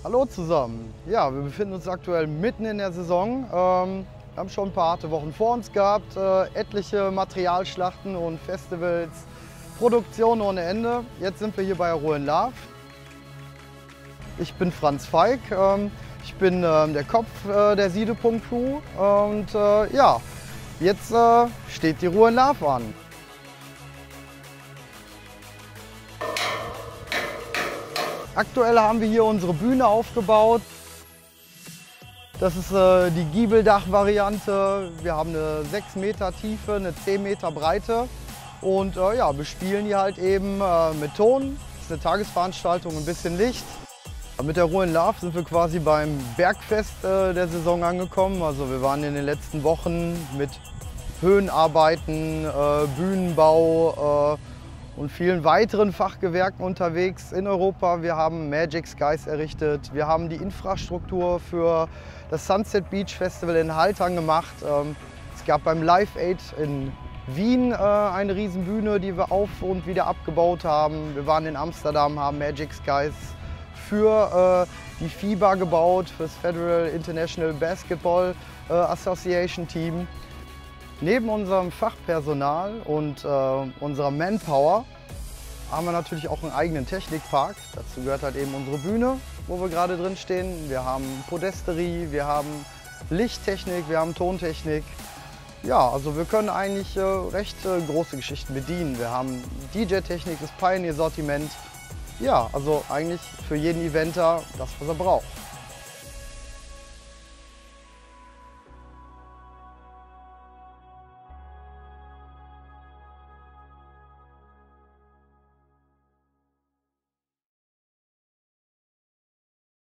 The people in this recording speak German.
Hallo zusammen. Ja, wir befinden uns aktuell mitten in der Saison. Wir haben schon ein paar harte Wochen vor uns gehabt, etliche Materialschlachten und Festivals, Produktion ohne Ende. Jetzt sind wir hier bei Ruhe in Love. Ich bin Franz Feig, ich bin der Kopf der Siedepunkt Crew und ja, jetzt steht die Ruhe in Love an. Aktuell haben wir hier unsere Bühne aufgebaut. Das ist die Giebeldach-Variante. Wir haben eine 6 Meter Tiefe, eine 10 Meter Breite und ja, bespielen hier halt eben mit Ton. Das ist eine Tagesveranstaltung, ein bisschen Licht. Mit der Ruhe in Love sind wir quasi beim Bergfest der Saison angekommen. Also wir waren in den letzten Wochen mit Höhenarbeiten, Bühnenbau und vielen weiteren Fachgewerken unterwegs in Europa. Wir haben Magic Skies errichtet, wir haben die Infrastruktur für das Sunset Beach Festival in Haltern gemacht. Es gab beim Live Aid in Wien eine Riesenbühne, die wir auf und wieder abgebaut haben. Wir waren in Amsterdam, haben Magic Skies für die FIBA gebaut, für das Federal International Basketball Association Team. Neben unserem Fachpersonal und unserer Manpower haben wir natürlich auch einen eigenen Technikpark. Dazu gehört halt eben unsere Bühne, wo wir gerade drin stehen. Wir haben Podesterie, wir haben Lichttechnik, wir haben Tontechnik. Ja, also wir können eigentlich recht große Geschichten bedienen. Wir haben DJ-Technik, das Pioneer-Sortiment. Ja, also eigentlich für jeden Eventer das, was er braucht.